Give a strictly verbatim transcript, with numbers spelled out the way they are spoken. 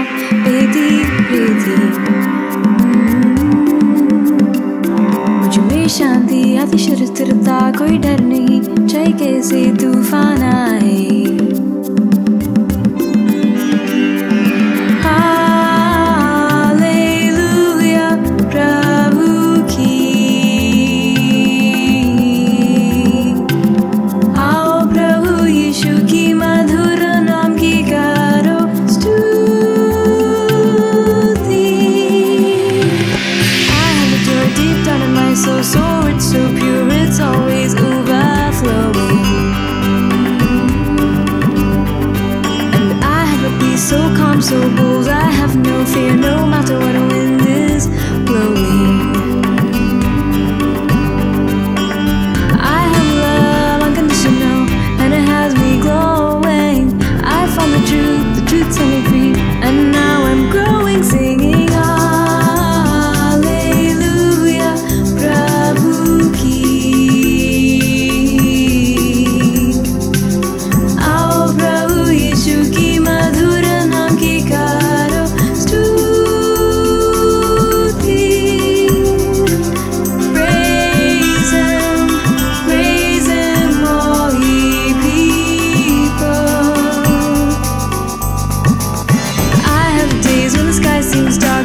बेटी बेटी मुझ में शांति आती स्थिरता, कोई डर नहीं चाहे कैसे तूफान आए। So, so it's so pure, it's always overflowing. And I have a peace so calm, so bold, I have no fear, no matter what the wind is blowing. I have love unconditional, and it has me glowing. I found the truth, the truth set me free, and now I'm growing, singing. Seems dark.